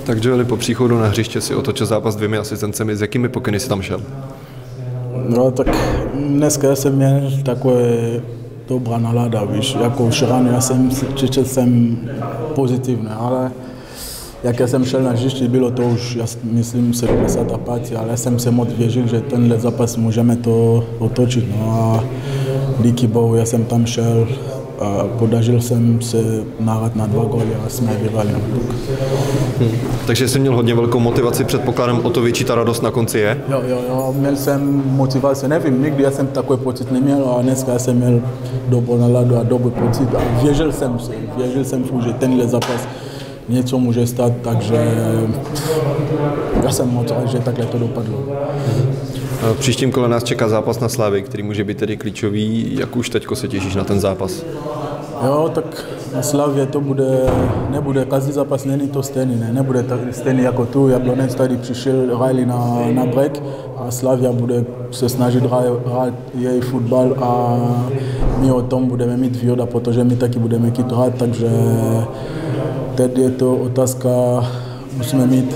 Takže Joeli, po příchodu na hřiště si otočil zápas 2 asistencemi. S jakými pokyny si tam šel? No tak dneska jsem měl takové dobrá nálada, víš, jako včera já jsem pozitivní, ale jak já jsem šel na hřiště, bylo to už, já myslím, 70 a 5, ale já jsem se moc věřil, že tenhle zápas můžeme to otočit. No a díky bohu, já jsem tam šel, podařil jsem se nahrát na 2 góly a jsme vyhrali. Takže jsi měl hodně velkou motivaci, předpokladem o to větší ta radost na konci je? Jo, měl jsem motivaci, nevím, nikdy já jsem takový pocit neměl a dneska jsem měl dobrou náladu a dobrý pocit a věřil jsem že tenhle zápas něco může stát, takže já jsem moc rád, že takhle to dopadlo. V příštím kole nás čeká zápas na Slavii, který může být tedy klíčový. Jak už teďko se těšíš na ten zápas? Jo, tak na Slavě to nebude, každý zápas není to stejný, nebude tak stejný jako tu. Jablonec tady přišel, hráli na break a Slavia bude se snažit hrát její fotbal a my o tom budeme mít výhoda, protože my taky budeme chtít hrát, takže teď je to otázka, musíme mít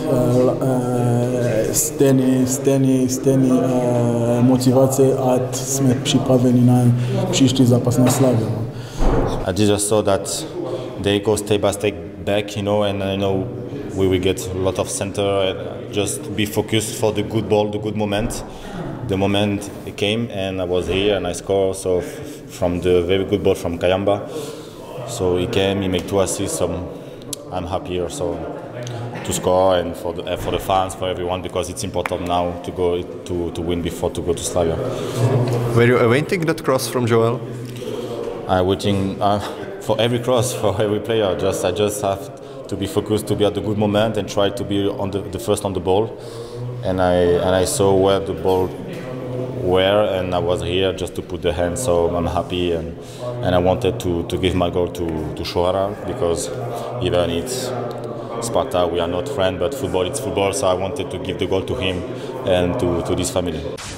stejný motivace a jsme připraveni na příští zápas na Slavii. I just saw that they go step by step back, and I know we will get a lot of center and just be focused for the good ball, the good moment. The moment came and I was here and I scored so from the very good ball from Kayamba. So he came, he made 2 assists, so I'm happy also to score and for the fans, for everyone, because it's important now to go to win before to go to Slavia. Were you awaiting that cross from Joel? I'm waiting for every cross, for every player. I just have to be focused, to be at the good moment and try to be on the first on the ball. And I saw where the ball were, and I was here just to put the hand. So I'm happy, and I wanted to give my goal to Shohara, because even it's Sparta, we are not friends, but football it's football. So I wanted to give the goal to him and to this family.